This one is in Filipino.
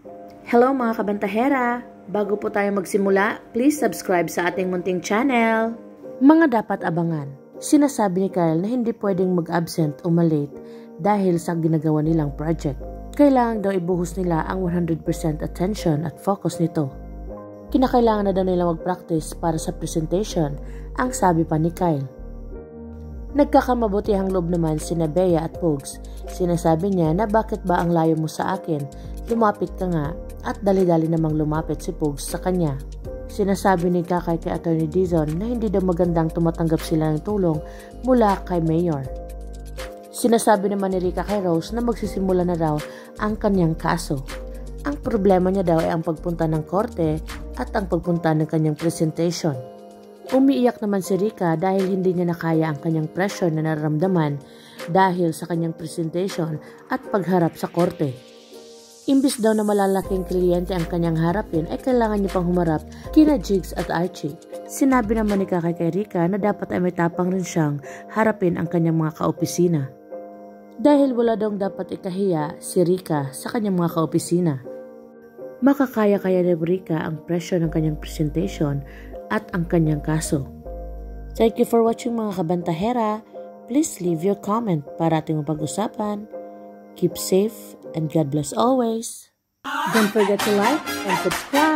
Hello mga kabantahera! Bago po tayo magsimula, please subscribe sa ating munting channel. Mga dapat abangan. Sinasabi ni Kyle na hindi pwedeng mag-absent o malate dahil sa ginagawa nilang project. Kailangan daw ibuhos nila ang 100% attention at focus nito. Kinakailangan na daw nila mag-practice para sa presentation, ang sabi pa ni Kyle. Nagkakamabutihang loob naman sina Bea at Pogs. Sinasabi niya na bakit ba ang layo mo sa akin, lumapit ka nga, at dali-dali namang lumapit si Pogs sa kanya. Sinasabi ni Kakay kay Atty. Dizon na hindi daw magandang tumatanggap sila ng tulong mula kay Mayor. Sinasabi naman ni Rika kay Rose na magsisimula na raw ang kanyang kaso. Ang problema niya daw ay ang pagpunta ng korte at ang pagpunta ng kanyang presentation. Umiiyak naman si Rika dahil hindi niya nakaya ang kanyang pressure na nararamdaman dahil sa kanyang presentation at pagharap sa korte. Imbis daw na malalaking kliyente ang kanyang harapin ay kailangan niya pang humarap kina Jigs at Archie. Sinabi naman ni Kakay kay Rika na dapat ay may tapang rin siyang harapin ang kanyang mga kaopisina. Dahil wala daw dapat ikahiya si Rika sa kanyang mga kaopisina. Makakaya-kaya ni Rika ang pressure ng kanyang presentation at ang kanyang kaso. Thank you for watching mga kabantahera. Please leave your comment para ating mapag-usapan. Keep safe and God bless always. Don't forget to like and subscribe.